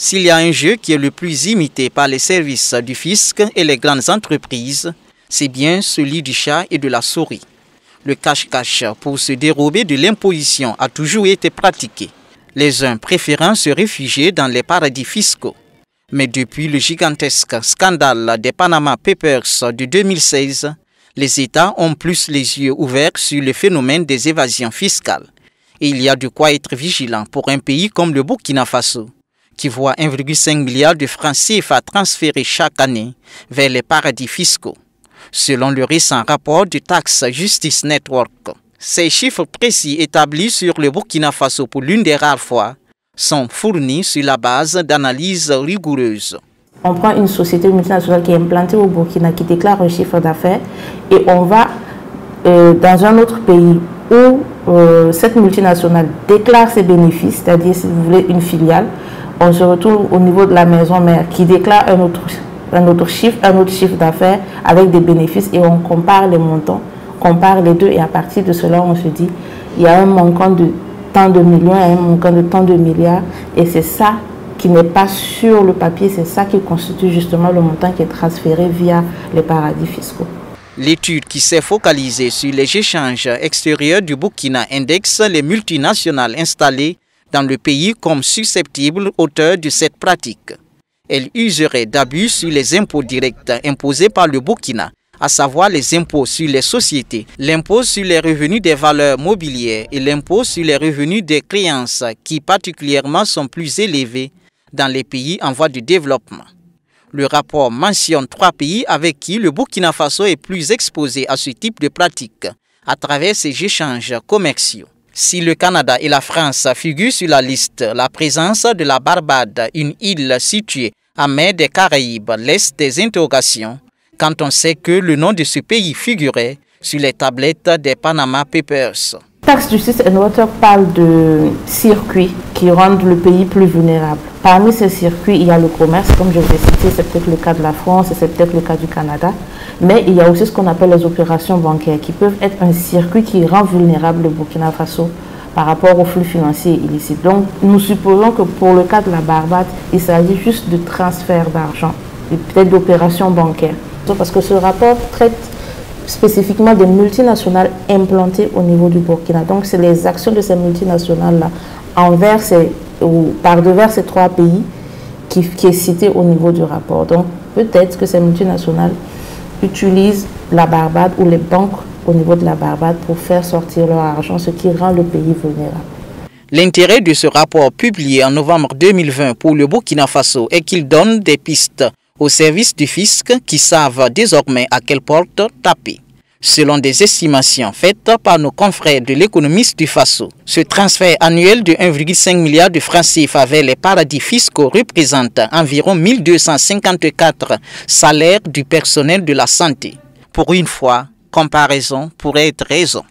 S'il y a un jeu qui est le plus imité par les services du fisc et les grandes entreprises, c'est bien celui du chat et de la souris. Le cache-cache pour se dérober de l'imposition a toujours été pratiqué, les uns préférant se réfugier dans les paradis fiscaux. Mais depuis le gigantesque scandale des Panama Papers de 2016, les États ont plus les yeux ouverts sur le phénomène des évasions fiscales. Et il y a de quoi être vigilant pour un pays comme le Burkina Faso, qui voit 1,5 milliard de francs CFA transférés chaque année vers les paradis fiscaux. Selon le récent rapport du Tax Justice Network, ces chiffres précis établis sur le Burkina Faso pour l'une des rares fois sont fournis sur la base d'analyses rigoureuses. On prend une société multinationale qui est implantée au Burkina, qui déclare un chiffre d'affaires, et on va dans un autre pays où cette multinationale déclare ses bénéfices, c'est-à-dire, si vous voulez, une filiale. On se retrouve au niveau de la maison mère qui déclare un autre chiffre d'affaires avec des bénéfices, et on compare les montants, compare les deux, et à partir de cela, on se dit il y a un manquant de tant de millions et un manquant de tant de milliards, et c'est ça qui n'est pas sur le papier, c'est ça qui constitue justement le montant qui est transféré via les paradis fiscaux. L'étude qui s'est focalisée sur les échanges extérieurs du Burkina indexe les multinationales installées dans le pays comme susceptibles auteurs de cette pratique. Elle userait d'abus sur les impôts directs imposés par le Burkina, à savoir les impôts sur les sociétés, l'impôt sur les revenus des valeurs mobilières et l'impôt sur les revenus des créances qui particulièrement sont plus élevés dans les pays en voie de développement. Le rapport mentionne 3 pays avec qui le Burkina Faso est plus exposé à ce type de pratique à travers ses échanges commerciaux. Si le Canada et la France figurent sur la liste, la présence de la Barbade, une île située à mer des Caraïbes, laisse des interrogations quand on sait que le nom de ce pays figurait sur les tablettes des Panama Papers. Tax Justice Network parle de circuits qui rendent le pays plus vulnérable. Parmi ces circuits, il y a le commerce, comme je l'ai cité, c'est peut-être le cas de la France et c'est peut-être le cas du Canada. Mais il y a aussi ce qu'on appelle les opérations bancaires qui peuvent être un circuit qui rend vulnérable le Burkina Faso par rapport aux flux financiers illicites. Donc nous supposons que pour le cas de la Barbade, il s'agit juste de transfert d'argent et peut-être d'opérations bancaires. Parce que ce rapport traite spécifiquement des multinationales implantées au niveau du Burkina. Donc c'est les actions de ces multinationales-là envers ou par devers ces 3 pays qui est cité au niveau du rapport. Donc peut-être que ces multinationales utilisent la Barbade ou les banques au niveau de la Barbade pour faire sortir leur argent, ce qui rend le pays vulnérable. L'intérêt de ce rapport publié en novembre 2020 pour le Burkina Faso est qu'il donne des pistes aux services du fisc qui savent désormais à quelle porte taper. Selon des estimations faites par nos confrères de l'économiste du Faso, ce transfert annuel de 1,5 milliard de francs CFA vers les paradis fiscaux représente environ 1254 salaires du personnel de la santé. Pour une fois, comparaison pourrait être raison.